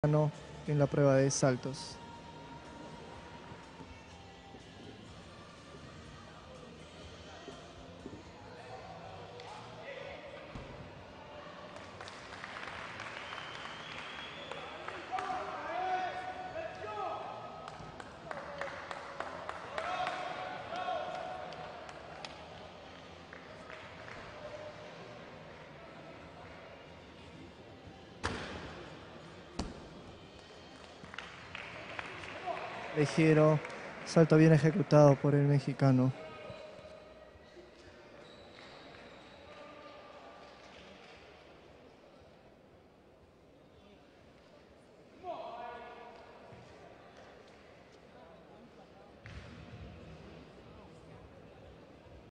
mexicano en la prueba de saltos. Ligero, salto bien ejecutado por el mexicano.